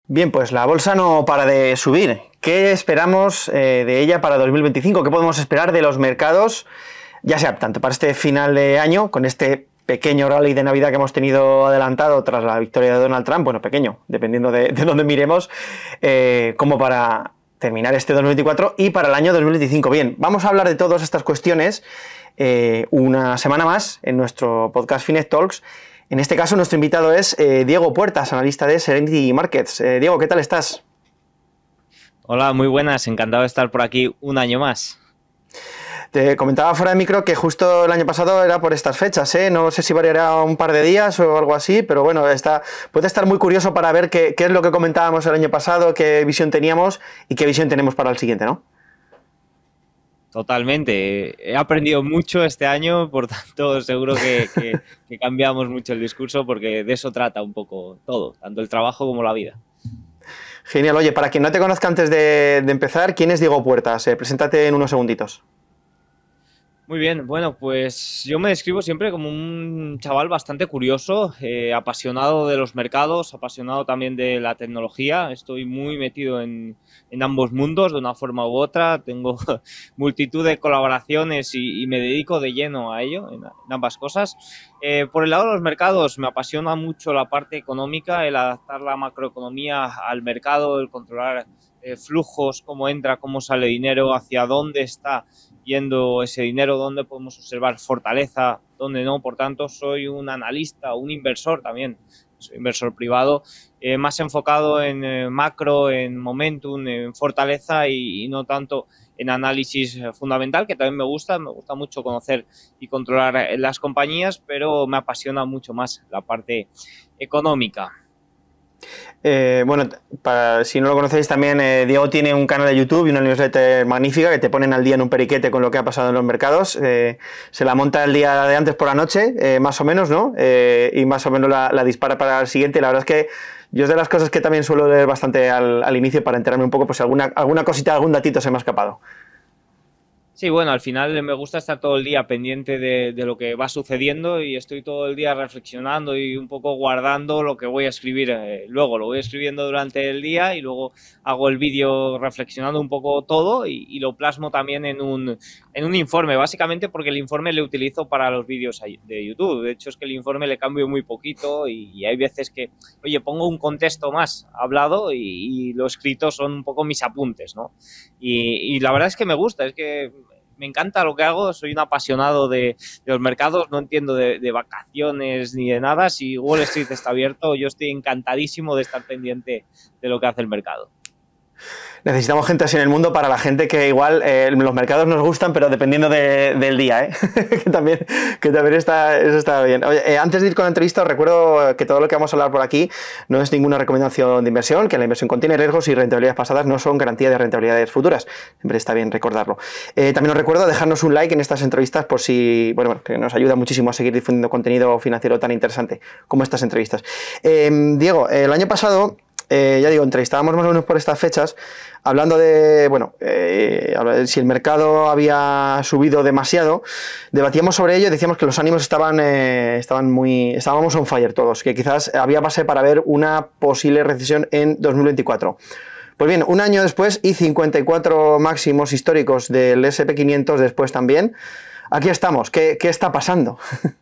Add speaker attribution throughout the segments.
Speaker 1: Bien, pues la bolsa no para de subir. ¿Qué esperamos de ella para 2025? ¿Qué podemos esperar de los mercados, ya sea tanto para este final de año, con este pequeño rally de Navidad que hemos tenido adelantado tras la victoria de Donald Trump, bueno, pequeño, dependiendo de dónde miremos, como para terminar este 2024 y para el año 2025? Bien, vamos a hablar de todas estas cuestiones una semana más en nuestro podcast Finet Talks. En este caso, nuestro invitado es Diego Puertas, analista de Serenity Markets. Diego, ¿qué tal estás?
Speaker 2: Hola, muy buenas. Encantado de estar por aquí un año más.
Speaker 1: Te comentaba fuera de micro que justo el año pasado era por estas fechas, ¿eh? No sé si variará un par de días o algo así, pero bueno, puede estar muy curioso para ver qué es lo que comentábamos el año pasado, qué visión teníamos y qué visión tenemos para el siguiente, ¿no?
Speaker 2: Totalmente. He aprendido mucho este año, por tanto seguro que cambiamos mucho el discurso porque de eso trata un poco todo, tanto el trabajo como la vida.
Speaker 1: Genial. Oye, para quien no te conozca antes de empezar, ¿quién es Diego Puertas? Preséntate en unos segunditos.
Speaker 2: Muy bien, bueno, pues yo me describo siempre como un chaval bastante curioso, apasionado de los mercados, apasionado también de la tecnología. Estoy muy metido en ambos mundos de una forma u otra. Tengo multitud de colaboraciones y me dedico de lleno a ello, en ambas cosas. Por el lado de los mercados, me apasiona mucho la parte económica, el adaptar la macroeconomía al mercado, el controlar flujos, cómo entra, cómo sale dinero, hacia dónde está yendo ese dinero, dónde podemos observar fortaleza, dónde no. Por tanto, soy un analista, un inversor también, soy inversor privado, más enfocado en macro, en momentum, en fortaleza y no tanto en análisis fundamental, que también me gusta mucho conocer y controlar las compañías, pero me apasiona mucho más la parte económica.
Speaker 1: Bueno, si no lo conocéis también, Diego tiene un canal de YouTube y una newsletter magnífica que te ponen al día en un periquete con lo que ha pasado en los mercados. Se la monta el día de antes por la noche, más o menos, ¿no? Y más o menos la dispara para el siguiente. La verdad es que yo es de las cosas que también suelo leer bastante al inicio para enterarme un poco, pues alguna cosita, algún datito se me ha escapado.
Speaker 2: Sí, bueno, al final me gusta estar todo el día pendiente de lo que va sucediendo y estoy todo el día reflexionando y un poco guardando lo que voy a escribir luego. Lo voy escribiendo durante el día y luego hago el vídeo reflexionando un poco todo y lo plasmo también en un informe, básicamente porque el informe le utilizo para los vídeos de YouTube. De hecho, es que el informe le cambio muy poquito y hay veces que, oye, pongo un contexto más hablado y lo escrito son un poco mis apuntes, ¿no? Y la verdad es que me gusta, es que me encanta lo que hago, soy un apasionado de los mercados, no entiendo de vacaciones ni de nada. Si Wall Street está abierto, yo estoy encantadísimo de estar pendiente de lo que hace el mercado.
Speaker 1: Necesitamos gente así en el mundo para la gente que igual los mercados nos gustan, pero dependiendo del día, ¿eh? que también eso está bien. Oye, antes de ir con la entrevista, os recuerdo que todo lo que vamos a hablar por aquí no es ninguna recomendación de inversión, que la inversión contiene riesgos y rentabilidades pasadas no son garantía de rentabilidades futuras. Siempre está bien recordarlo. También os recuerdo dejarnos un like en estas entrevistas por si, bueno, que nos ayuda muchísimo a seguir difundiendo contenido financiero tan interesante como estas entrevistas. Diego, el año pasado, ya digo, entrevistábamos más o menos por estas fechas, hablando de, bueno, si el mercado había subido demasiado, debatíamos sobre ello y decíamos que los ánimos estábamos on fire todos, que quizás había base para ver una posible recesión en 2024. Pues bien, un año después y 54 máximos históricos del S&P 500 después también, aquí estamos. ¿Qué está pasando?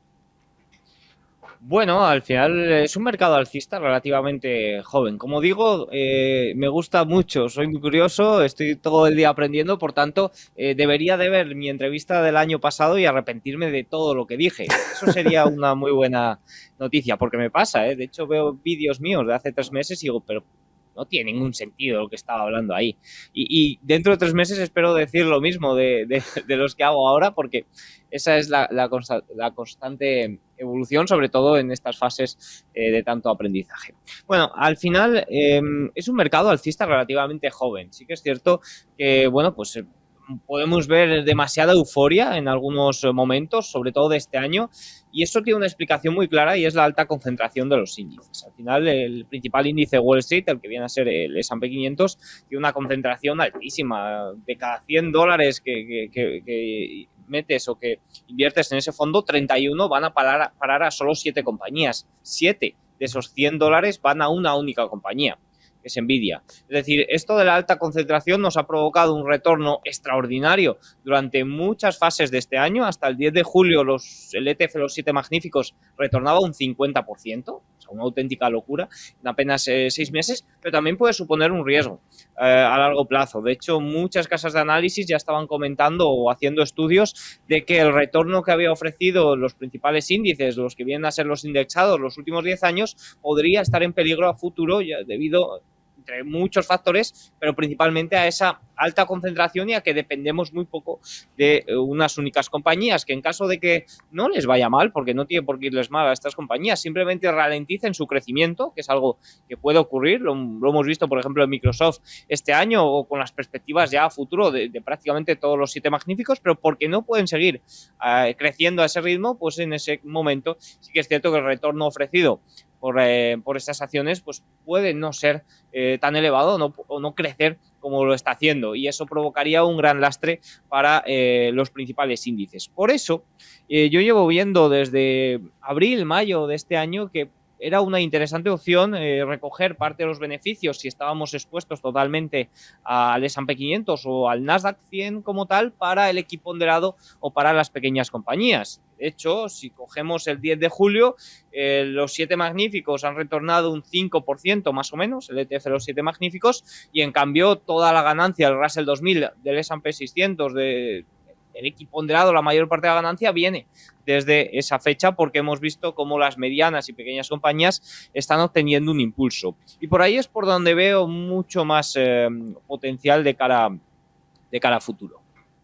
Speaker 2: Bueno, al final es un mercado alcista relativamente joven. Como digo, me gusta mucho, soy muy curioso, estoy todo el día aprendiendo, por tanto, debería de ver mi entrevista del año pasado y arrepentirme de todo lo que dije. Eso sería una muy buena noticia, porque me pasa, ¿eh? De hecho, veo vídeos míos de hace 3 meses y digo, pero no tiene ningún sentido lo que estaba hablando ahí. Y dentro de 3 meses espero decir lo mismo de los que hago ahora, porque esa es la constante evolución, sobre todo en estas fases de tanto aprendizaje. Bueno, al final es un mercado alcista relativamente joven. Sí que es cierto que, bueno, pues podemos ver demasiada euforia en algunos momentos, sobre todo de este año, y eso tiene una explicación muy clara y es la alta concentración de los índices. Al final, el principal índice de Wall Street, el que viene a ser el S&P 500, tiene una concentración altísima. De cada $100 que metes o que inviertes en ese fondo, 31 van a parar a solo 7 compañías. 7 de esos $100 van a una única compañía. que es Nvidia. Es decir, esto de la alta concentración nos ha provocado un retorno extraordinario durante muchas fases de este año. Hasta el 10 de julio el ETF de los 7 magníficos retornaba un 50%, o sea, una auténtica locura en apenas 6 meses, pero también puede suponer un riesgo a largo plazo. De hecho, muchas casas de análisis ya estaban comentando o haciendo estudios de que el retorno que había ofrecido los principales índices, los que vienen a ser los indexados los últimos 10 años, podría estar en peligro a futuro ya debido, entre muchos factores, pero principalmente a esa alta concentración y a que dependemos muy poco de unas únicas compañías, que en caso de que no les vaya mal, porque no tiene por qué irles mal a estas compañías, simplemente ralenticen su crecimiento, que es algo que puede ocurrir, lo hemos visto por ejemplo en Microsoft este año o con las perspectivas ya a futuro de prácticamente todos los 7 magníficos, pero porque no pueden seguir creciendo a ese ritmo, pues en ese momento sí que es cierto que el retorno ofrecido por estas acciones pues puede no ser tan elevado o no crecer como lo está haciendo, y eso provocaría un gran lastre para los principales índices. Por eso yo llevo viendo desde abril, mayo de este año que era una interesante opción recoger parte de los beneficios si estábamos expuestos totalmente al S&P 500 o al Nasdaq 100 como tal para el equiponderado o para las pequeñas compañías. De hecho, si cogemos el 10 de julio, los 7 magníficos han retornado un 5% más o menos, el ETF de los 7 magníficos, y en cambio toda la ganancia del Russell 2000, del S&P 600, el equiponderado, la mayor parte de la ganancia viene desde esa fecha porque hemos visto cómo las medianas y pequeñas compañías están obteniendo un impulso. Y por ahí es por donde veo mucho más potencial de cara a futuro.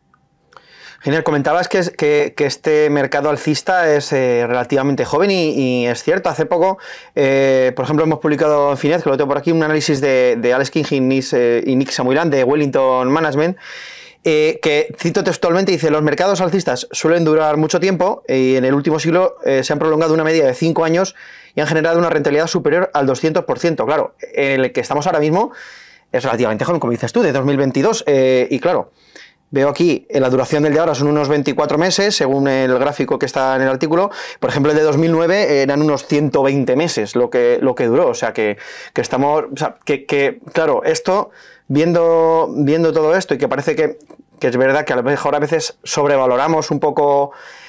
Speaker 1: Genial, comentabas que este mercado alcista es relativamente joven y es cierto. Hace poco, por ejemplo, hemos publicado en Finet, que lo tengo por aquí, un análisis de Alex King y Nick Samuilan de Wellington Management, que cito textualmente, dice: los mercados alcistas suelen durar mucho tiempo y en el último siglo se han prolongado una media de 5 años y han generado una rentabilidad superior al 200%. Claro, en el que estamos ahora mismo es relativamente joven, como dices tú, de 2022, y claro, veo aquí la duración del de ahora son unos 24 meses, según el gráfico que está en el artículo. Por ejemplo, el de 2009 eran unos 120 meses lo que duró. O sea, que estamos... O sea, claro, esto, viendo todo esto y que parece que es verdad que a lo mejor a veces sobrevaloramos un poco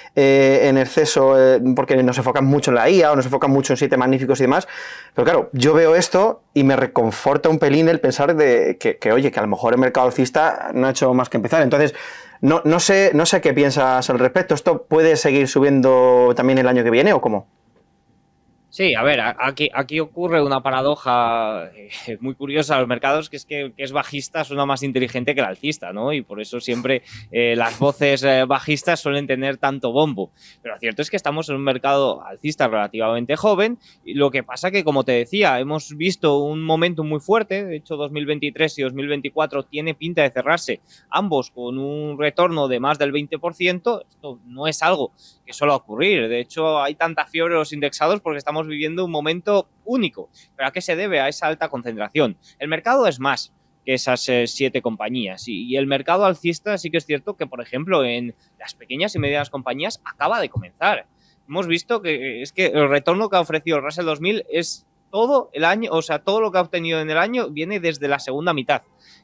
Speaker 1: en exceso, porque nos enfocan mucho en la IA o nos enfocan mucho en 7 magníficos y demás, pero claro, yo veo esto y me reconforta un pelín el pensar de que oye, que a lo mejor el mercado alcista no ha hecho más que empezar. Entonces, no sé qué piensas al respecto. ¿Esto puede seguir subiendo también el año que viene o cómo?
Speaker 2: Sí, a ver, aquí ocurre una paradoja muy curiosa a los mercados, que es que el que es bajista suena más inteligente que el alcista, ¿no? Y por eso siempre las voces bajistas suelen tener tanto bombo. Pero lo cierto es que estamos en un mercado alcista relativamente joven, y lo que pasa que, como te decía, hemos visto un momento muy fuerte. De hecho, 2023 y 2024 tiene pinta de cerrarse ambos con un retorno de más del 20%. Esto no es algo que suele ocurrir. De hecho, hay tanta fiebre de los indexados porque estamos viviendo un momento único. ¿Pero a qué se debe? A esa alta concentración. El mercado es más que esas 7 compañías. Y el mercado alcista sí que es cierto que, por ejemplo, en las pequeñas y medianas compañías acaba de comenzar. Hemos visto que es que el retorno que ha ofrecido el Russell 2000 es todo el año, o sea, todo lo que ha obtenido en el año viene desde la segunda mitad.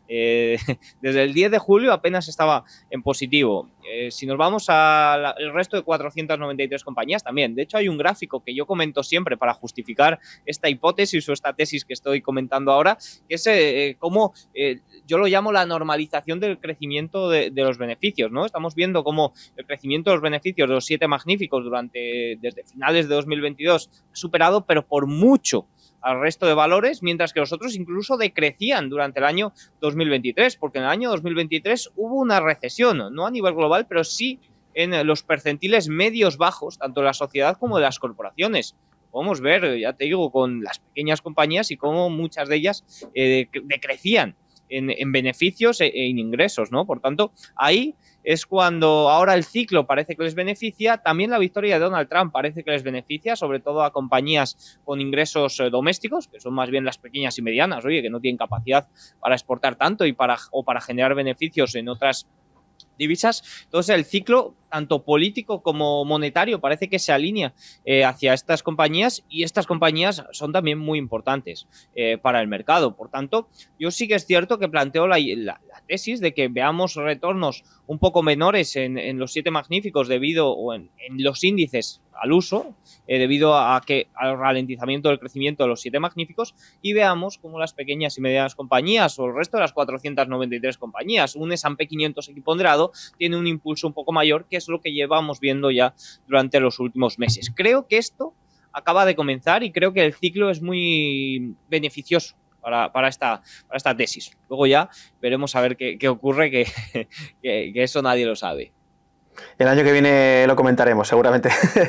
Speaker 2: Desde el 10 de julio apenas estaba en positivo. Si nos vamos al resto de 493 compañías también. De hecho, hay un gráfico que yo comento siempre para justificar esta hipótesis o esta tesis que estoy comentando ahora, que es cómo yo lo llamo la normalización del crecimiento de los beneficios, ¿no? Estamos viendo cómo el crecimiento de los beneficios de los 7 magníficos desde finales de 2022 ha superado, pero por mucho, al resto de valores, mientras que los otros incluso decrecían durante el año 2023, porque en el año 2023 hubo una recesión, no a nivel global, pero sí en los percentiles medios bajos, tanto de la sociedad como de las corporaciones. Podemos ver, ya te digo, con las pequeñas compañías y cómo muchas de ellas decrecían en beneficios e en ingresos, ¿no? Por tanto, ahí es cuando ahora el ciclo parece que les beneficia. También la victoria de Donald Trump parece que les beneficia, sobre todo a compañías con ingresos domésticos, que son más bien las pequeñas y medianas, oye, que no tienen capacidad para exportar tanto o para generar beneficios en otras divisas. Entonces el ciclo tanto político como monetario, parece que se alinea hacia estas compañías, y estas compañías son también muy importantes para el mercado. Por tanto, yo sí que es cierto que planteo la tesis de que veamos retornos un poco menores en los 7 magníficos o en los índices al uso, debido al ralentizamiento del crecimiento de los 7 magníficos, y veamos cómo las pequeñas y medianas compañías o el resto de las 493 compañías, un S&P 500 equiponderado, tiene un impulso un poco mayor, que es lo que llevamos viendo ya durante los últimos meses. Creo que esto acaba de comenzar y creo que el ciclo es muy beneficioso para esta tesis. Luego ya veremos a ver qué ocurre, que eso nadie lo sabe.
Speaker 1: El año que viene lo comentaremos, seguramente.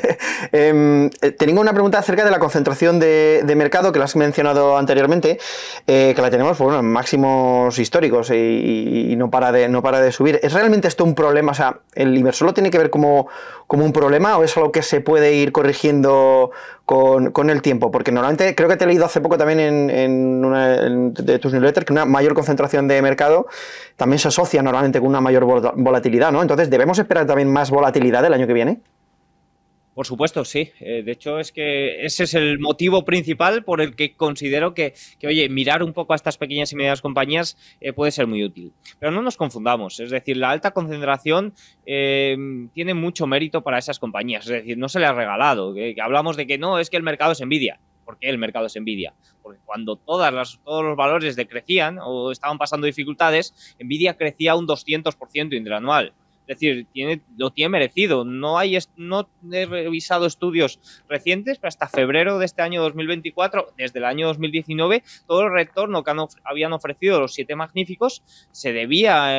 Speaker 1: Tengo una pregunta acerca de la concentración de mercado, que lo has mencionado anteriormente, que la tenemos pues, bueno, en máximos históricos y no para de subir. ¿Es realmente esto un problema? O sea, ¿el inversor lo tiene que ver como un problema o es algo que se puede ir corrigiendo con el tiempo? Porque normalmente, creo que te he leído hace poco también en una de tus newsletters, que una mayor concentración de mercado también se asocia normalmente con una mayor volatilidad, ¿no? Entonces, ¿debemos esperar también más volatilidad el año que viene?
Speaker 2: Por supuesto, sí. De hecho, es que ese es el motivo principal por el que considero que oye, mirar un poco a estas pequeñas y medianas compañías puede ser muy útil. Pero no nos confundamos. Es decir, la alta concentración tiene mucho mérito para esas compañías. Es decir, no se le ha regalado. Que hablamos de que no, es que el mercado es envidia. ¿Por qué el mercado es envidia? Porque cuando todos los valores decrecían o estaban pasando dificultades, Nvidia crecía un 200% interanual. Es decir, lo tiene merecido. No he revisado estudios recientes, pero hasta febrero de este año 2024, desde el año 2019, todo el retorno que habían ofrecido los 7 magníficos se debía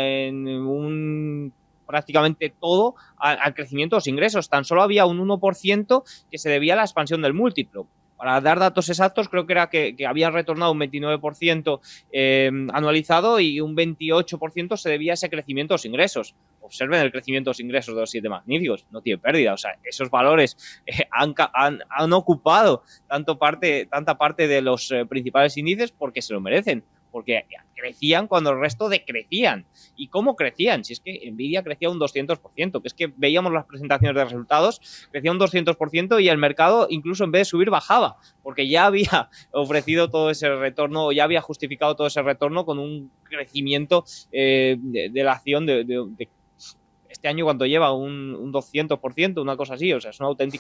Speaker 2: en prácticamente todo al crecimiento de los ingresos. Tan solo había un 1% que se debía a la expansión del múltiplo. Para dar datos exactos, creo que era que habían retornado un 29% anualizado y un 28% se debía a ese crecimiento de los ingresos. Observen el crecimiento de los ingresos de los 7 magníficos, no tiene pérdida. O sea, esos valores han ocupado tanta parte de los principales índices porque se lo merecen. Porque crecían cuando el resto decrecían. ¿Y cómo crecían? Si es que Nvidia crecía un 200%, que es que veíamos las presentaciones de resultados, crecía un 200% y el mercado, incluso en vez de subir, bajaba, porque ya había ofrecido todo ese retorno, o ya había justificado todo ese retorno con un crecimiento de la acción de este año, cuando lleva un 200%, una cosa así. O sea, es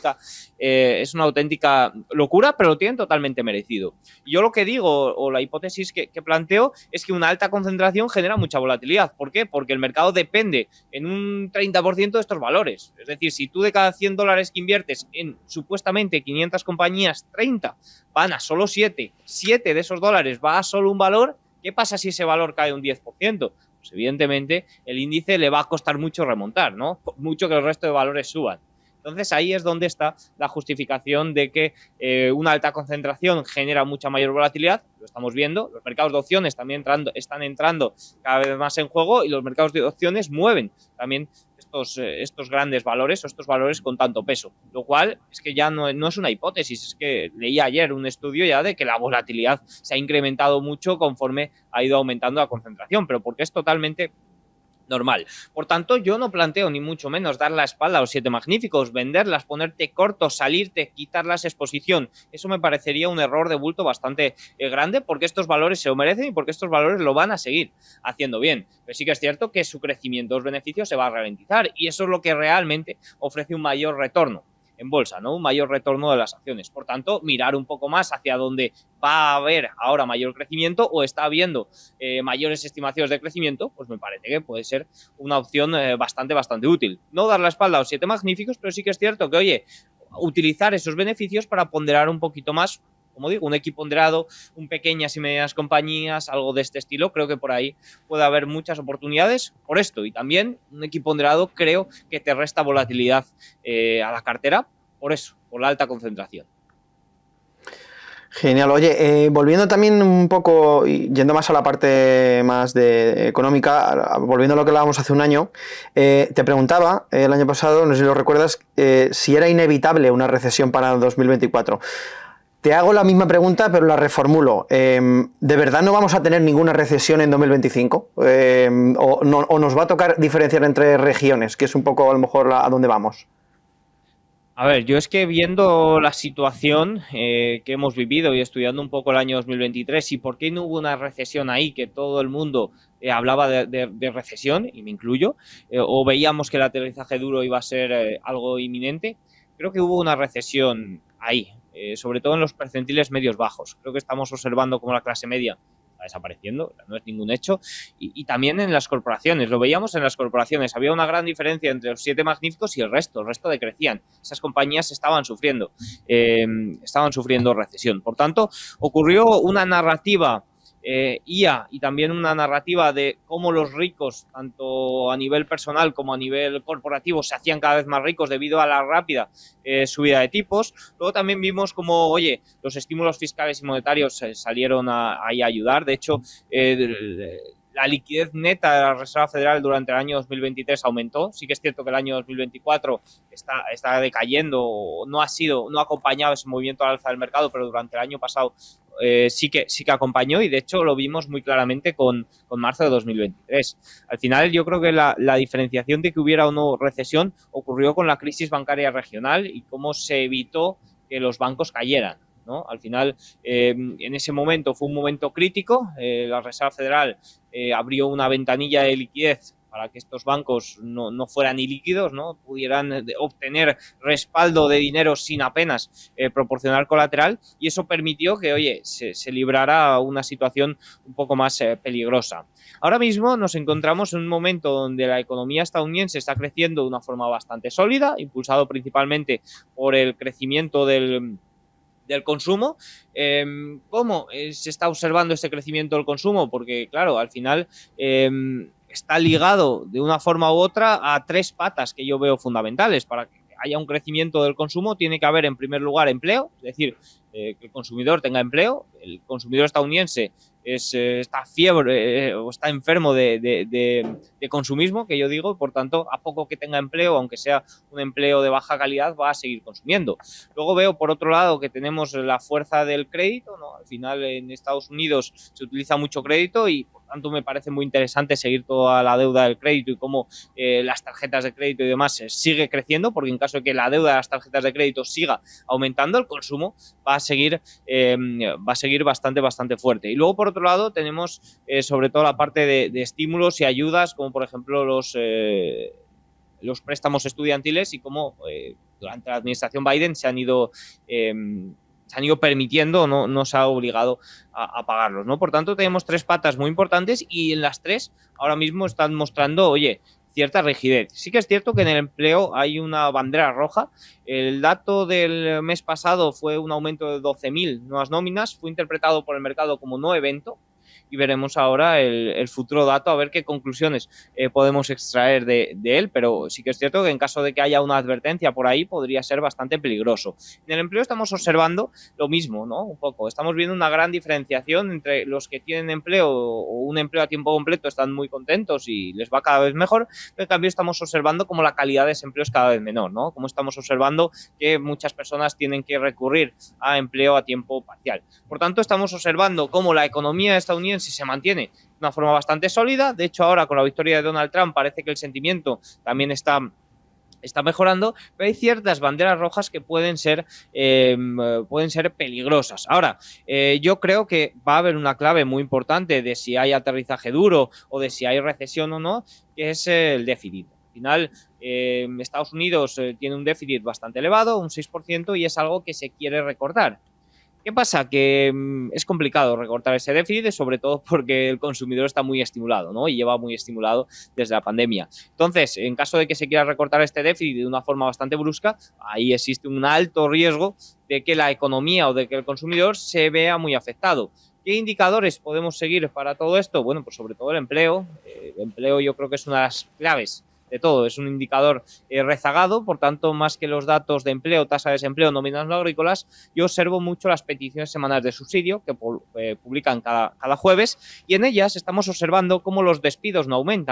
Speaker 2: una auténtica locura, pero lo tienen totalmente merecido. Y yo lo que digo, o la hipótesis que planteo, es que una alta concentración genera mucha volatilidad. ¿Por qué? Porque el mercado depende en un 30% de estos valores. Es decir, si tú de cada $100 que inviertes en supuestamente 500 compañías, 30 van a solo 7 de esos dólares va a solo un valor, ¿qué pasa si ese valor cae un 10%? Pues evidentemente el índice le va a costar mucho remontar, ¿no? Por mucho que el resto de valores suban. Entonces ahí es donde está la justificación de que una alta concentración genera mucha mayor volatilidad. Lo estamos viendo. Los mercados de opciones también están entrando cada vez más en juego, y los mercados de opciones mueven también estos grandes valores, o estos valores con tanto peso, lo cual es que ya no es una hipótesis. Es que leí ayer un estudio ya de que la volatilidad se ha incrementado mucho conforme ha ido aumentando la concentración, pero porque es totalmente normal. Por tanto, yo no planteo ni mucho menos dar la espalda a los 7 magníficos, venderlas, ponerte corto, salirte, quitarlas exposición. Eso me parecería un error de bulto bastante grande, porque estos valores se lo merecen y porque estos valores lo van a seguir haciendo bien. Pero sí que es cierto que su crecimiento, los beneficios, se va a ralentizar, y eso es lo que realmente ofrece un mayor retorno en bolsa, ¿no? Un mayor retorno de las acciones. Por tanto, mirar un poco más hacia dónde va a haber ahora mayor crecimiento, o está habiendo mayores estimaciones de crecimiento, pues me parece que puede ser una opción bastante útil. No dar la espalda a los 7 magníficos, pero sí que es cierto que, oye, utilizar esos beneficios para ponderar un poquito más, como digo, un equiponderado, un pequeñas y medianas compañías, algo de este estilo. Creo que por ahí puede haber muchas oportunidades por esto, y también un equiponderado creo que te resta volatilidad a la cartera, por eso, por la alta concentración.
Speaker 1: Genial. Oye, volviendo también un poco, yendo más a la parte más económica, volviendo a lo que hablábamos hace un año, te preguntaba el año pasado, no sé si lo recuerdas, si era inevitable una recesión para 2024. Te hago la misma pregunta, pero la reformulo. ¿De verdad no vamos a tener ninguna recesión en 2025? ¿O nos va a tocar diferenciar entre regiones, que es un poco a lo mejor a dónde vamos?
Speaker 2: A ver, yo es que viendo la situación que hemos vivido y estudiando un poco el año 2023 y por qué no hubo una recesión ahí, que todo el mundo hablaba de recesión, y me incluyo, o veíamos que el aterrizaje duro iba a ser algo inminente, creo que hubo una recesión ahí, sobre todo en los percentiles medios bajos. Creo que estamos observando cómo la clase media está desapareciendo, no es ningún hecho, y también en las corporaciones, lo veíamos en las corporaciones, había una gran diferencia entre los 7 magníficos y el resto decrecían, esas compañías estaban sufriendo recesión. Por tanto, ocurrió una narrativa IA y también una narrativa de cómo los ricos, tanto a nivel personal como a nivel corporativo, se hacían cada vez más ricos debido a la rápida subida de tipos. Luego también vimos cómo, oye, los estímulos fiscales y monetarios salieron ahí a ayudar. De hecho, la liquidez neta de la Reserva Federal durante el año 2023 aumentó. Sí que es cierto que el año 2024 está decayendo, no ha acompañado ese movimiento al alza del mercado, pero durante el año pasado sí que acompañó, y de hecho lo vimos muy claramente con marzo de 2023. Al final yo creo que la diferenciación de que hubiera o no recesión ocurrió con la crisis bancaria regional y cómo se evitó que los bancos cayeran, ¿no? Al final, en ese momento fue un momento crítico, la Reserva Federal abrió una ventanilla de liquidez para que estos bancos no fueran ilíquidos, ¿no? Pudieran obtener respaldo de dinero sin apenas proporcionar colateral, y eso permitió que, oye, se librara una situación un poco más peligrosa. Ahora mismo nos encontramos en un momento donde la economía estadounidense está creciendo de una forma bastante sólida, impulsado principalmente por el crecimiento del consumo. ¿Cómo se está observando este crecimiento del consumo? Porque, claro, al final está ligado de una forma u otra a 3 patas que yo veo fundamentales. Para que haya un crecimiento del consumo tiene que haber, en primer lugar, empleo, es decir, que el consumidor tenga empleo. El consumidor estadounidense está fiebre o está enfermo de consumismo, que yo digo, por tanto, a poco que tenga empleo, aunque sea un empleo de baja calidad, va a seguir consumiendo. Luego veo, por otro lado, que tenemos la fuerza del crédito, ¿no? Al final, en Estados Unidos se utiliza mucho crédito y, por tanto, me parece muy interesante seguir toda la deuda del crédito y cómo las tarjetas de crédito y demás sigue creciendo, porque en caso de que la deuda de las tarjetas de crédito siga aumentando, el consumo va a seguir bastante fuerte. Y luego, por otro lado, tenemos sobre todo la parte de estímulos y ayudas, como por ejemplo los préstamos estudiantiles, y cómo durante la administración Biden se han ido permitiendo, no se ha obligado a pagarlos, ¿no? Por tanto, tenemos 3 patas muy importantes, y en las 3 ahora mismo están mostrando, oye, cierta rigidez. Sí que es cierto que en el empleo hay una bandera roja. El dato del mes pasado fue un aumento de 12.000 nuevas nóminas, fue interpretado por el mercado como no evento, y veremos ahora el futuro dato, a ver qué conclusiones podemos extraer de él, pero sí que es cierto que en caso de que haya una advertencia por ahí podría ser bastante peligroso. En el empleo estamos observando lo mismo, ¿no? Un poco, estamos viendo una gran diferenciación entre los que tienen empleo o un empleo a tiempo completo, están muy contentos y les va cada vez mejor, pero en cambio estamos observando como la calidad de ese empleo es cada vez menor, ¿no? Como estamos observando que muchas personas tienen que recurrir a empleo a tiempo parcial. Por tanto, estamos observando cómo la economía estadounidense se mantiene de una forma bastante sólida. De hecho, ahora con la victoria de Donald Trump parece que el sentimiento también está mejorando, pero hay ciertas banderas rojas que pueden ser peligrosas. Ahora, yo creo que va a haber una clave muy importante de si hay aterrizaje duro o de si hay recesión o no, que es el déficit. Al final, Estados Unidos tiene un déficit bastante elevado, un 6%, y es algo que se quiere recortar. ¿Qué pasa? Que es complicado recortar ese déficit, sobre todo porque el consumidor está muy estimulado, ¿no? Y lleva muy estimulado desde la pandemia. Entonces, en caso de que se quiera recortar este déficit de una forma bastante brusca, ahí existe un alto riesgo de que la economía o de que el consumidor se vea muy afectado. ¿Qué indicadores podemos seguir para todo esto? Bueno, pues sobre todo el empleo. El empleo yo creo que es una de las claves de todo, es un indicador rezagado, por tanto, más que los datos de empleo, tasa de desempleo, nóminas no agrícolas, yo observo mucho las peticiones semanales de subsidio que publican cada jueves, y en ellas estamos observando cómo los despidos no aumentan.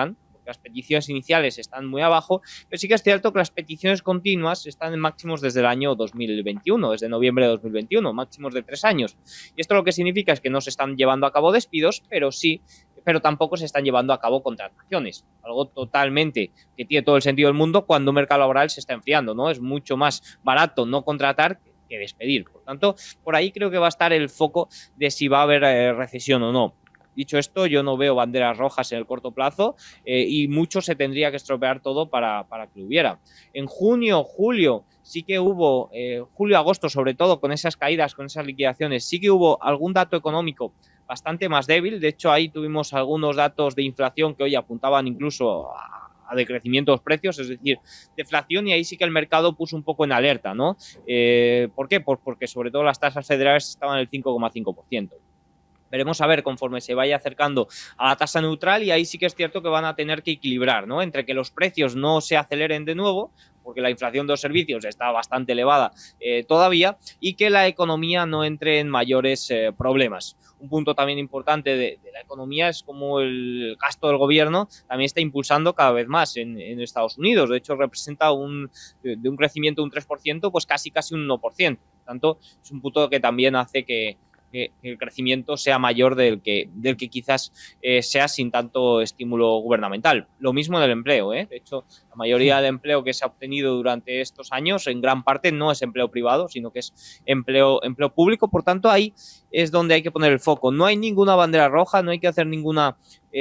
Speaker 2: porque las peticiones iniciales están muy abajo, pero sí que es cierto que las peticiones continuas están en máximos desde el año 2021, desde noviembre de 2021, máximos de 3 años. Y esto lo que significa es que no se están llevando a cabo despidos, pero tampoco se están llevando a cabo contrataciones, algo totalmente que tiene todo el sentido del mundo cuando un mercado laboral se está enfriando, ¿no? Es mucho más barato no contratar que despedir. Por tanto, por ahí creo que va a estar el foco de si va a haber recesión o no. Dicho esto, yo no veo banderas rojas en el corto plazo y mucho se tendría que estropear todo para que lo hubiera. En junio, julio, sí que hubo, julio, agosto sobre todo, con esas caídas, con esas liquidaciones, sí que hubo algún dato económico bastante más débil. De hecho, ahí tuvimos algunos datos de inflación que hoy apuntaban incluso a decrecimiento de los precios, es decir, deflación, y ahí sí que el mercado puso un poco en alerta, ¿no? ¿Por qué? Pues porque sobre todo las tasas federales estaban en el 5,5%. Veremos a ver conforme se vaya acercando a la tasa neutral, y ahí sí que es cierto que van a tener que equilibrar, ¿no? Entre que los precios no se aceleren de nuevo, porque la inflación de los servicios está bastante elevada todavía, y que la economía no entre en mayores problemas. Un punto también importante de la economía es cómo el gasto del gobierno también está impulsando cada vez más en Estados Unidos. De hecho, representa de un crecimiento de un 3%, pues casi un 1%. Por tanto, es un punto que también hace que el crecimiento sea mayor del que quizás sea sin tanto estímulo gubernamental. Lo mismo en el empleo, ¿eh? De hecho, la mayoría del empleo que se ha obtenido durante estos años, en gran parte, no es empleo privado, sino que es empleo público. Por tanto, ahí es donde hay que poner el foco. No hay ninguna bandera roja, no hay que hacer ninguna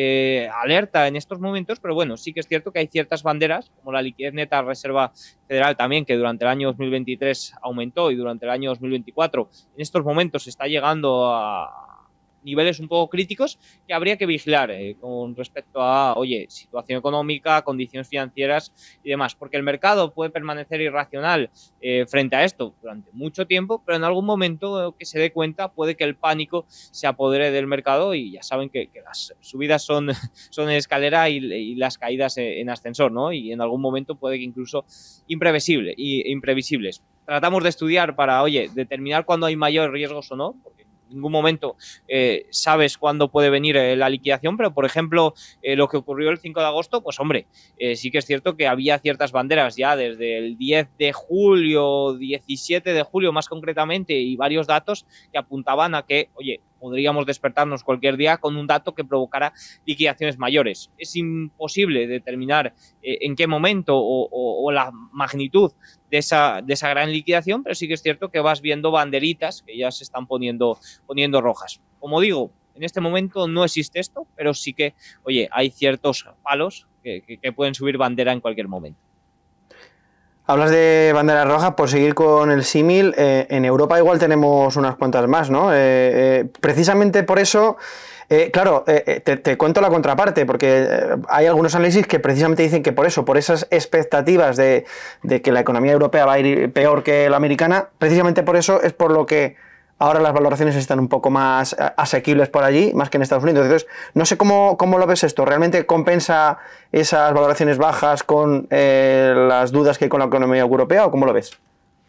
Speaker 2: alerta en estos momentos, pero bueno, sí que es cierto que hay ciertas banderas, como la liquidez neta Reserva Federal también, que durante el año 2023 aumentó y durante el año 2024 en estos momentos está llegando a niveles un poco críticos que habría que vigilar con respecto a, oye, situación económica, condiciones financieras y demás, porque el mercado puede permanecer irracional frente a esto durante mucho tiempo, pero en algún momento que se dé cuenta puede que el pánico se apodere del mercado, y ya saben que las subidas son en escalera y las caídas en ascensor, ¿no? Y en algún momento puede que incluso imprevisibles. Tratamos de estudiar para, oye, determinar cuándo hay mayores riesgos o no, porque en ningún momento sabes cuándo puede venir la liquidación, pero por ejemplo, lo que ocurrió el 5 de agosto, pues hombre, sí que es cierto que había ciertas banderas ya desde el 10 de julio, 17 de julio más concretamente, y varios datos que apuntaban a que, oye, podríamos despertarnos cualquier día con un dato que provocara liquidaciones mayores. Es imposible determinar en qué momento o la magnitud de esa gran liquidación, pero sí que es cierto que vas viendo banderitas que ya se están poniendo rojas. Como digo, en este momento no existe esto, pero sí que, oye, hay ciertos palos que pueden subir bandera en cualquier momento.
Speaker 1: Hablas de banderas rojas, por seguir con el símil, en Europa igual tenemos unas cuantas más, ¿no? Precisamente por eso, claro, te cuento la contraparte, porque hay algunos análisis que precisamente dicen que por eso, por esas expectativas de que la economía europea va a ir peor que la americana, precisamente por eso es por lo que ahora las valoraciones están un poco más asequibles por allí, más que en Estados Unidos. Entonces, no sé cómo lo ves esto. ¿Realmente compensa esas valoraciones bajas con las dudas que hay con la economía europea, o cómo lo ves?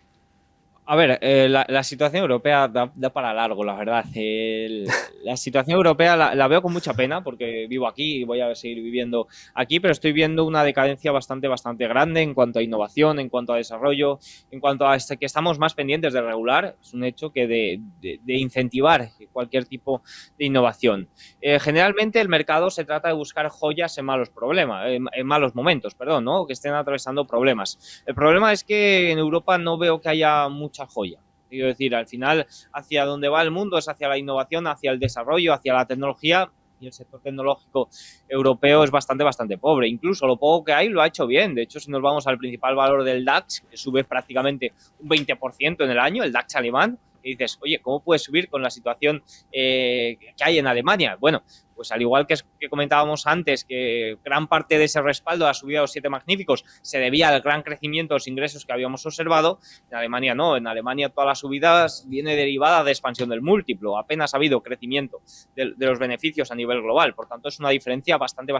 Speaker 2: A ver, la situación europea da para largo, la verdad. La situación europea la veo con mucha pena porque vivo aquí y voy a seguir viviendo aquí, pero estoy viendo una decadencia bastante grande en cuanto a innovación, en cuanto a desarrollo, en cuanto a que estamos más pendientes de regular. Es un hecho que de incentivar cualquier tipo de innovación. Generalmente el mercado se trata de buscar joyas en malos momentos, perdón, ¿no? Que estén atravesando problemas. El problema es que en Europa no veo que haya mucha joya. Quiero decir, al final, hacia donde va el mundo es hacia la innovación, hacia el desarrollo, hacia la tecnología, y el sector tecnológico europeo es bastante pobre. Incluso lo poco que hay lo ha hecho bien. De hecho, si nos vamos al principal valor del DAX, que sube prácticamente un 20% en el año, el DAX alemán, y dices, oye, ¿cómo puede subir con la situación que hay en Alemania? Bueno, pues al igual que comentábamos antes, que gran parte de ese respaldo a la subida de los 7 magníficos se debía al gran crecimiento de los ingresos que habíamos observado, en Alemania no. En Alemania todas las subidas viene derivada de expansión del múltiplo. Apenas ha habido crecimiento de los beneficios a nivel global. Por tanto, es una diferencia bastante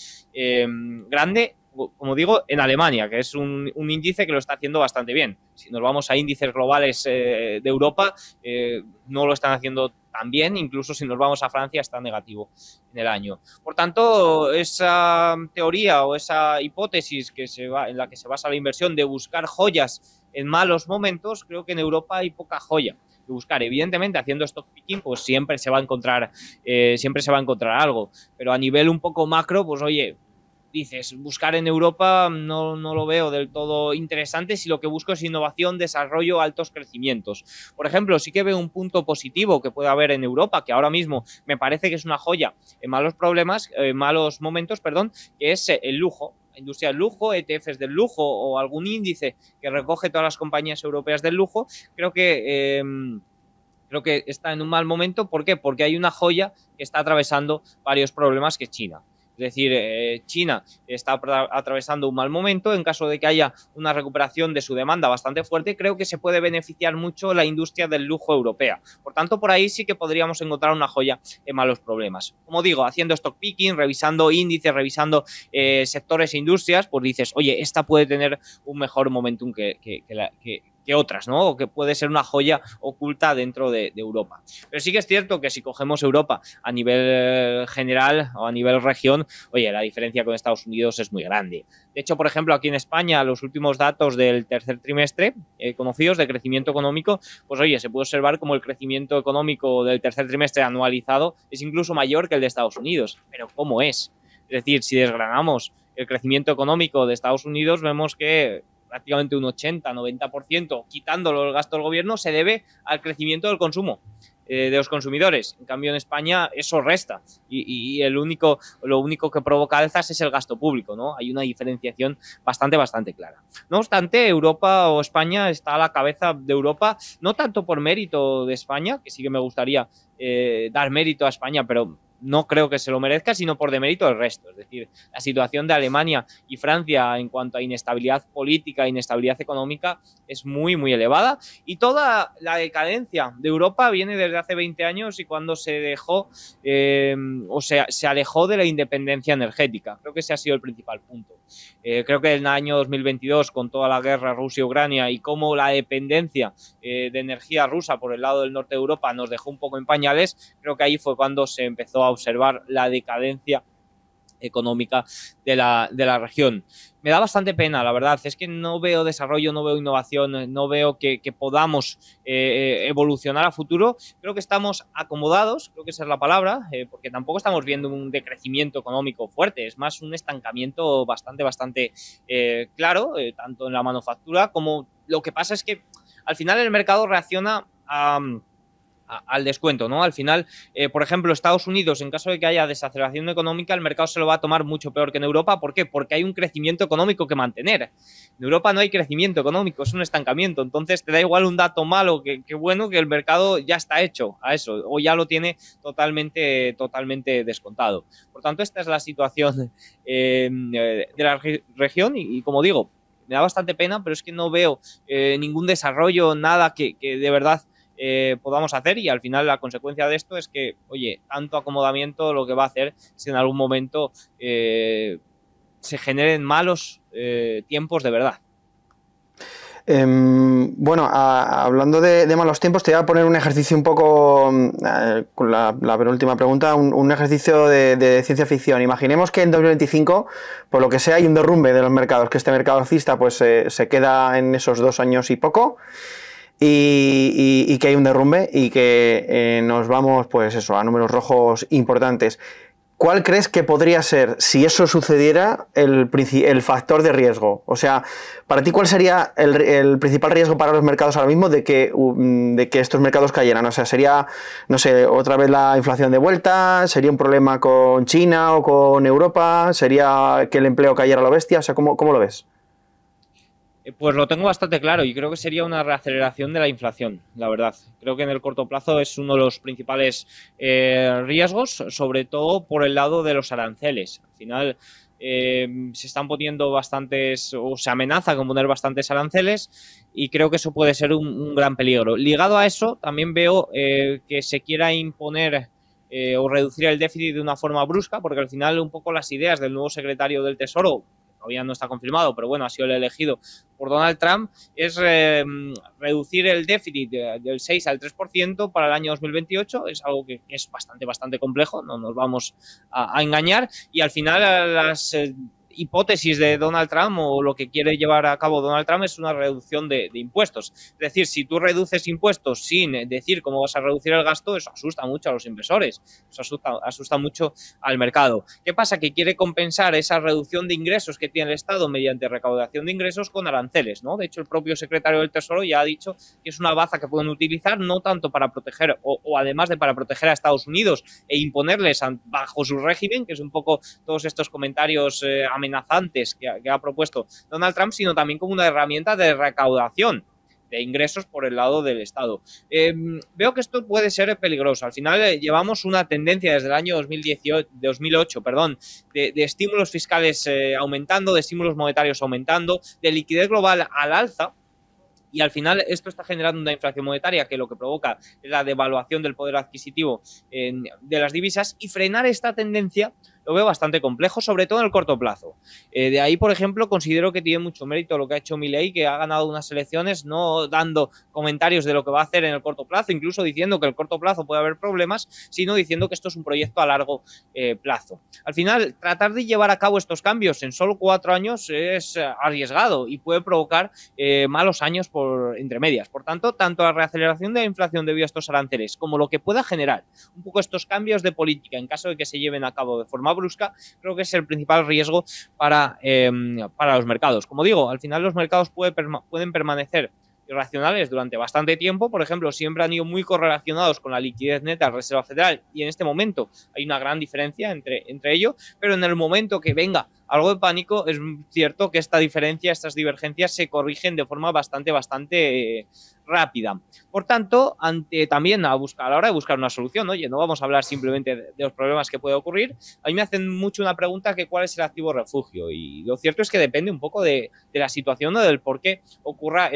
Speaker 2: grande, como digo, en Alemania, que es un índice que lo está haciendo bastante bien. Si nos vamos a índices globales de Europa, no lo están haciendo también, incluso si nos vamos a Francia, está negativo en el año. Por tanto, esa teoría o esa hipótesis en la que se basa la inversión de buscar joyas en malos momentos, creo que en Europa hay poca joya que buscar. Evidentemente, haciendo stock picking, pues siempre se va a encontrar algo, pero a nivel un poco macro, pues oye, dices, buscar en Europa no lo veo del todo interesante si lo que busco es innovación, desarrollo, altos crecimientos. Por ejemplo, sí que veo un punto positivo que puede haber en Europa, que ahora mismo me parece que es una joya en malos momentos, que es el lujo. Industria del lujo, ETFs del lujo o algún índice que recoge todas las compañías europeas del lujo, creo que está en un mal momento. ¿Por qué? Porque hay una joya que está atravesando varios problemas, que es China. Es decir, China está atravesando un mal momento. En caso de que haya una recuperación de su demanda bastante fuerte, creo que se puede beneficiar mucho la industria del lujo europea. Por tanto, por ahí sí que podríamos encontrar una joya en malos problemas. Como digo, haciendo stock picking, revisando índices, revisando sectores e industrias, pues dices, oye, esta puede tener un mejor momentum que otras, ¿no? O que puede ser una joya oculta dentro de Europa. Pero sí que es cierto que si cogemos Europa a nivel general o a nivel región, oye, la diferencia con Estados Unidos es muy grande. De hecho, por ejemplo, aquí en España, los últimos datos del tercer trimestre conocidos de crecimiento económico, pues oye, se puede observar como el crecimiento económico del tercer trimestre anualizado es incluso mayor que el de Estados Unidos. Pero ¿cómo es? Es decir, si desgranamos el crecimiento económico de Estados Unidos, vemos que prácticamente un 80-90%, quitándolo el gasto del gobierno, se debe al crecimiento del consumo de los consumidores. En cambio, en España eso resta y lo único que provoca alzas es el gasto público, ¿no? Hay una diferenciación bastante clara. No obstante, Europa o España está a la cabeza de Europa, no tanto por mérito de España, que sí que me gustaría dar mérito a España, pero no creo que se lo merezca, sino por demérito del resto. Es decir, la situación de Alemania y Francia en cuanto a inestabilidad política, inestabilidad económica, es muy elevada. Y toda la decadencia de Europa viene desde hace 20 años y cuando se dejó se alejó de la independencia energética. Creo que ese ha sido el principal punto. Creo que en el año 2022, con toda la guerra Rusia-Ucrania y cómo la dependencia de energía rusa por el lado del norte de Europa nos dejó un poco en pañales, creo que ahí fue cuando se empezó a observar la decadencia económica de la región. Me da bastante pena, la verdad, es que no veo desarrollo, no veo innovación, no veo que podamos evolucionar a futuro. Creo que estamos acomodados, creo que esa es la palabra, porque tampoco estamos viendo un decrecimiento económico fuerte, es más un estancamiento bastante claro, tanto en la manufactura como lo que pasa es que al final el mercado reacciona al descuento, ¿no? Al final, por ejemplo, Estados Unidos, en caso de que haya desaceleración económica, el mercado se lo va a tomar mucho peor que en Europa. ¿Por qué? Porque hay un crecimiento económico que mantener. En Europa no hay crecimiento económico, es un estancamiento. Entonces, te da igual un dato malo que bueno, que el mercado ya está hecho a eso o ya lo tiene totalmente descontado. Por tanto, esta es la situación de la región y como digo, me da bastante pena, pero es que no veo ningún desarrollo, nada que de verdad podamos hacer y al final la consecuencia de esto es que, oye, tanto acomodamiento lo que va a hacer es en algún momento se generen malos tiempos de verdad.
Speaker 1: Bueno, hablando de malos tiempos, te voy a poner un ejercicio un poco, con la penúltima pregunta, un ejercicio de ciencia ficción. Imaginemos que en 2025, por lo que sea, hay un derrumbe de los mercados, que este mercado alcista pues, se queda en esos 2 años y poco, y que hay un derrumbe y que nos vamos pues eso, a números rojos importantes. ¿Cuál crees que podría ser, si eso sucediera, el factor de riesgo? O sea, para ti, ¿cuál sería el principal riesgo para los mercados ahora mismo de que estos mercados cayeran? O sea, ¿sería, no sé, otra vez la inflación de vuelta? ¿Sería un problema con China o con Europa? ¿Sería que el empleo cayera a lo bestia? O sea, ¿cómo lo ves?
Speaker 2: Pues lo tengo bastante claro y creo que sería una reaceleración de la inflación, la verdad. Creo que en el corto plazo es uno de los principales riesgos, sobre todo por el lado de los aranceles. Al final se están poniendo bastantes, o se amenaza con poner bastantes aranceles y creo que eso puede ser un gran peligro. Ligado a eso, también veo que se quiera imponer o reducir el déficit de una forma brusca, porque al final un poco las ideas del nuevo secretario del Tesoro todavía no está confirmado, pero bueno, ha sido el elegido por Donald Trump, es reducir el déficit del 6 al 3% para el año 2028. Es algo que es bastante complejo, no nos vamos a engañar, y al final las hipótesis de Donald Trump o lo que quiere llevar a cabo Donald Trump es una reducción de impuestos. Es decir, si tú reduces impuestos sin decir cómo vas a reducir el gasto, eso asusta mucho a los inversores, eso asusta mucho al mercado. ¿Qué pasa? Que quiere compensar esa reducción de ingresos que tiene el Estado mediante recaudación de ingresos con aranceles, ¿no? De hecho, el propio secretario del Tesoro ya ha dicho que es una baza que pueden utilizar no tanto para proteger o además de para proteger a Estados Unidos e imponerles bajo su régimen, que es un poco todos estos comentarios amenazantes que ha propuesto Donald Trump, sino también como una herramienta de recaudación de ingresos por el lado del Estado. Veo que esto puede ser peligroso. Al final llevamos una tendencia desde el año 2008, de estímulos fiscales aumentando, de estímulos monetarios aumentando, de liquidez global al alza. Y al final esto está generando una inflación monetaria que lo que provoca es la devaluación del poder adquisitivo de las divisas, y frenar esta tendencia lo veo bastante complejo, sobre todo en el corto plazo. De ahí, por ejemplo, considero que tiene mucho mérito lo que ha hecho Milei, que ha ganado unas elecciones no dando comentarios de lo que va a hacer en el corto plazo, incluso diciendo que en el corto plazo puede haber problemas, sino diciendo que esto es un proyecto a largo plazo. Al final, tratar de llevar a cabo estos cambios en solo 4 años es arriesgado y puede provocar malos años entre medias. Por tanto, tanto la reaceleración de la inflación debido a estos aranceles como lo que pueda generar un poco estos cambios de política en caso de que se lleven a cabo de forma brusca, creo que es el principal riesgo para los mercados. Como digo, al final los mercados pueden permanecer irracionales durante bastante tiempo. Por ejemplo, siempre han ido muy correlacionados con la liquidez neta de la Reserva Federal, y en este momento hay una gran diferencia entre ello, pero en el momento que venga algo de pánico, es cierto que esta diferencia, estas divergencias se corrigen de forma bastante rápida. Por tanto, también a la hora de buscar una solución, oye, no vamos a hablar simplemente de los problemas que puede ocurrir. A mí me hacen mucho una pregunta, que cuál es el activo refugio, y lo cierto es que depende un poco de la situación o del por qué ocurra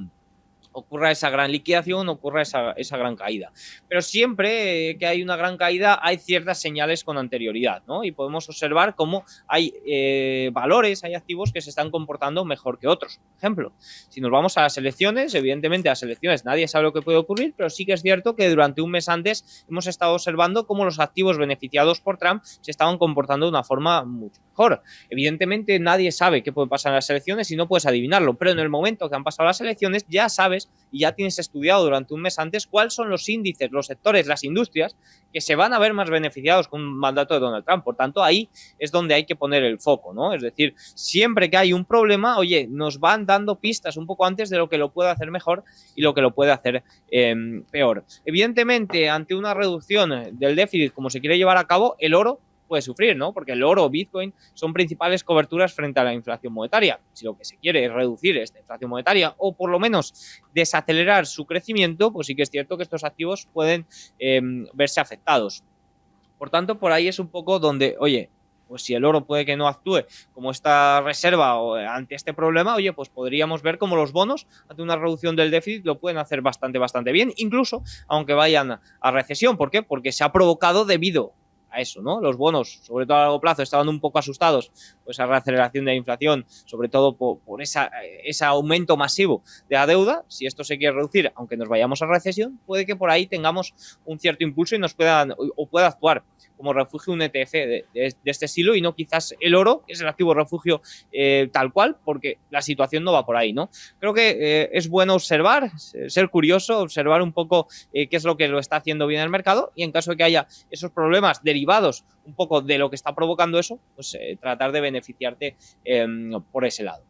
Speaker 2: esa gran liquidación, ocurra esa gran caída. Pero siempre que hay una gran caída hay ciertas señales con anterioridad, ¿no? Y podemos observar cómo hay valores, hay activos que se están comportando mejor que otros. Por ejemplo, si nos vamos a las elecciones, evidentemente a las elecciones nadie sabe lo que puede ocurrir, pero sí que es cierto que durante un mes antes hemos estado observando cómo los activos beneficiados por Trump se estaban comportando de una forma mucho mejor. Evidentemente nadie sabe qué puede pasar en las elecciones y no puedes adivinarlo, pero en el momento que han pasado las elecciones ya sabes y ya tienes estudiado durante un mes antes cuáles son los índices, los sectores, las industrias que se van a ver más beneficiados con un mandato de Donald Trump. Por tanto, ahí es donde hay que poner el foco, ¿no? Es decir, siempre que hay un problema, oye, nos van dando pistas un poco antes de lo que lo puede hacer mejor y lo que lo puede hacer peor. Evidentemente, ante una reducción del déficit como se quiere llevar a cabo, el oro puede sufrir, ¿no? Porque el oro o Bitcoin son principales coberturas frente a la inflación monetaria. Si lo que se quiere es reducir esta inflación monetaria o por lo menos desacelerar su crecimiento, pues sí que es cierto que estos activos pueden verse afectados. Por tanto, por ahí es un poco donde, oye, pues si el oro puede que no actúe como esta reserva o ante este problema, oye, pues podríamos ver cómo los bonos ante una reducción del déficit lo pueden hacer bastante bien, incluso aunque vayan a recesión. ¿Por qué? Porque se ha provocado debido a eso, ¿no? Los bonos, sobre todo a largo plazo, estaban un poco asustados por esa reaceleración de la inflación, sobre todo por ese aumento masivo de la deuda. Si esto se quiere reducir, aunque nos vayamos a recesión, puede que por ahí tengamos un cierto impulso y pueda actuar como refugio un ETF de este estilo, y no quizás el oro, que es el activo refugio tal cual, porque la situación no va por ahí, ¿no? Creo que es bueno observar, ser curioso, observar un poco qué es lo que lo está haciendo bien el mercado, y en caso de que haya esos problemas derivados un poco de lo que está provocando eso, pues tratar de beneficiarte por ese lado.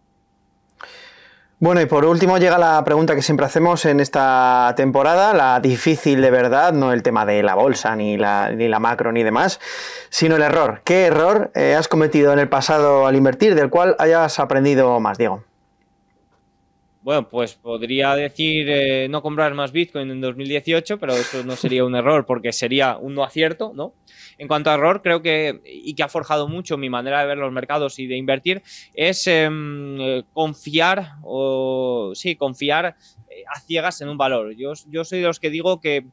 Speaker 1: Bueno, y por último llega la pregunta que siempre hacemos en esta temporada, la difícil de verdad, no el tema de la bolsa, ni la macro, ni demás, sino el error. ¿Qué error has cometido en el pasado al invertir, del cual hayas aprendido más, Diego?
Speaker 2: Bueno, pues podría decir no comprar más Bitcoin en 2018, pero eso no sería un error porque sería un no acierto, ¿no? En cuanto a error, creo que, y que ha forjado mucho mi manera de ver los mercados y de invertir, es confiar a ciegas en un valor. Yo soy de los que digo que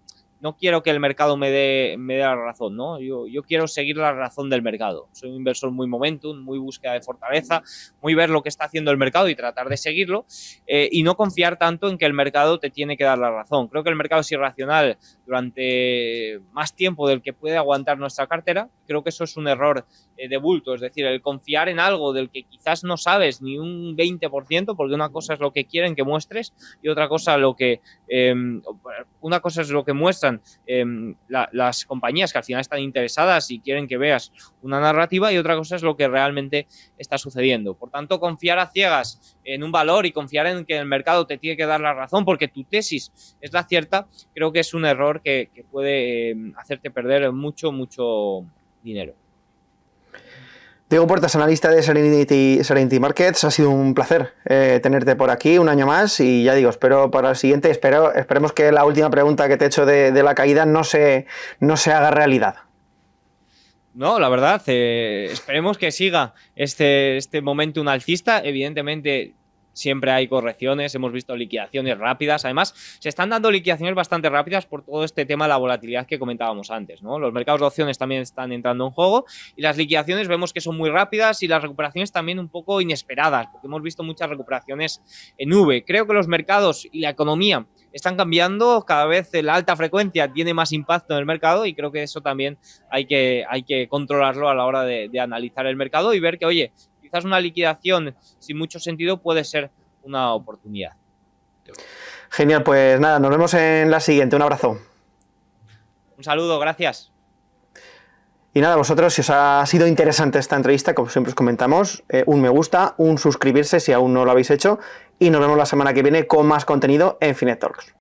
Speaker 2: no quiero que el mercado me dé la razón, ¿no? Yo quiero seguir la razón del mercado. Soy un inversor muy momentum, muy búsqueda de fortaleza, muy ver lo que está haciendo el mercado y tratar de seguirlo, y no confiar tanto en que el mercado te tiene que dar la razón. Creo que el mercado es irracional durante más tiempo del que puede aguantar nuestra cartera. Creo que eso es un error de bulto, es decir, el confiar en algo del que quizás no sabes ni un 20%, porque una cosa es lo que quieren que muestres y otra cosa una cosa es lo que muestran las compañías que al final están interesadas y quieren que veas una narrativa, y otra cosa es lo que realmente está sucediendo. Por tanto, confiar a ciegas en un valor y confiar en que el mercado te tiene que dar la razón porque tu tesis es la cierta, creo que es un error que puede hacerte perder mucho dinero.
Speaker 1: Diego Puertas, analista de Serenity Markets, ha sido un placer tenerte por aquí un año más, y ya digo, espero para el siguiente, esperemos que la última pregunta que te he hecho de la caída no se haga realidad.
Speaker 2: No, la verdad, esperemos que siga este momentum alcista. Evidentemente, siempre hay correcciones, hemos visto liquidaciones rápidas. Además, se están dando liquidaciones bastante rápidas por todo este tema de la volatilidad que comentábamos antes, ¿no? Los mercados de opciones también están entrando en juego y las liquidaciones vemos que son muy rápidas y las recuperaciones también un poco inesperadas, porque hemos visto muchas recuperaciones en V. Creo que los mercados y la economía están cambiando, cada vez la alta frecuencia tiene más impacto en el mercado, y creo que eso también hay que controlarlo a la hora de analizar el mercado y ver que, oye, quizás una liquidación sin mucho sentido puede ser una oportunidad.
Speaker 1: Genial, pues nada, nos vemos en la siguiente. Un abrazo.
Speaker 2: Un saludo, gracias.
Speaker 1: Y nada, vosotros, si os ha sido interesante esta entrevista, como siempre os comentamos, un me gusta, un suscribirse si aún no lo habéis hecho, y nos vemos la semana que viene con más contenido en Finet Talks.